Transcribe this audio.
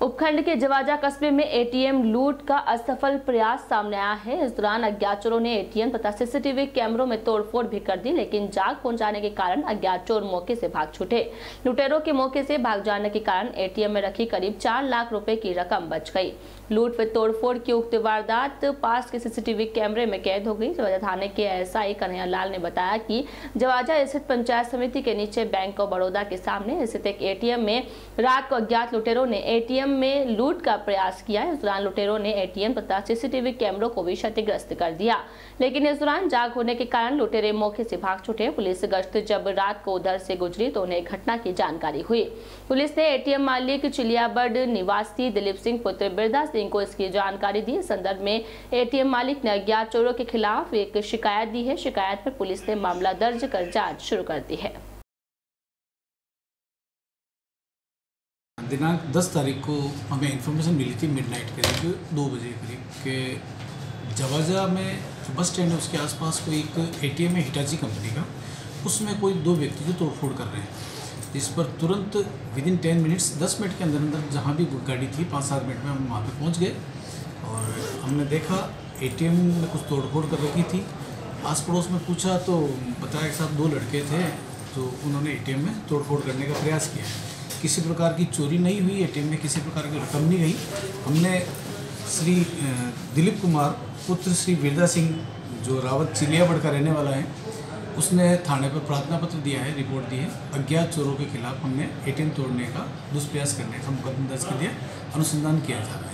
उपखंड के जवाजा कस्बे में एटीएम लूट का असफल प्रयास सामने आया है। इस दौरान अज्ञात चोरों ने एटीएम तथा सीसीटीवी कैमरों में तोड़फोड़ भी कर दी, लेकिन जाग पहुंचाने के कारण अज्ञात चोर मौके से भाग छूटे। लुटेरों के मौके से भाग जाने के कारण एटीएम में रखी करीब 4 लाख रुपए की रकम बच गई। लूट व तोड़फोड़ की उक्त वारदात पास के सीसीटीवी कैमरे में कैद हो गई। जवाजा थाने के एसआई कन्हैया लाल ने बताया कि जवाजा स्थित पंचायत समिति के नीचे बैंक ऑफ बड़ौदा के सामने स्थित एक एटीएम में रात को अज्ञात लुटेरों ने एटीएम में लूट का प्रयास किया। इस दौरान लुटेरों ने एटीएम तथा सीसीटीवी कैमरों को भी क्षतिग्रस्त कर दिया, लेकिन इस दौरान जाग होने के कारण लुटेरे मौके से भाग छूटे। पुलिस गश्त जब रात को उधर से गुजरी तो उन्हें घटना की जानकारी हुई। पुलिस ने एटीएम मालिक चिलियाबड़ निवासी दिलीप सिंह पुत्र बिरदा सिंह को इसकी जानकारी दी। इस संदर्भ में एटीएम मालिक ने अज्ञात चोरों के खिलाफ एक शिकायत दी है। शिकायत पर पुलिस ने मामला दर्ज कर जांच शुरू कर दी है। दिनांक 10 तारीख को हमें इन्फॉर्मेशन मिली थी मिडनाइट करीब 2 बजे करीब के जवाजा में जो बस स्टैंड है उसके आसपास कोई एक एटीएम है हिटाची कंपनी का, उसमें कोई 2 व्यक्ति जो तोड़फोड़ कर रहे हैं। जिस पर तुरंत विदिन 10 मिनट्स 10 मिनट के अंदर जहाँ भी गाड़ी थी 5-7 मिनट में हम वहाँ पर पहुँच गए और हमने देखा एटीएम में कुछ तोड़फोड़ कर रखी थी। आस पड़ोस में पूछा तो बताया कि साहब 2 लड़के थे तो उन्होंने एटीएम में तोड़फोड़ करने का प्रयास किया। किसी प्रकार की चोरी नहीं हुई, एटीएम में किसी प्रकार की रकम नहीं गई। हमने श्री दिलीप कुमार पुत्र श्री बिरदा सिंह जो रावत चिलियाबड़ का रहने वाला है, उसने थाने पर प्रार्थना पत्र दिया है, रिपोर्ट दी है। अज्ञात चोरों के खिलाफ हमने एटीएम तोड़ने का दुष्प्रयास करने का मुकदमा दर्ज कर दिया, अनुसंधान किया जा रहा है।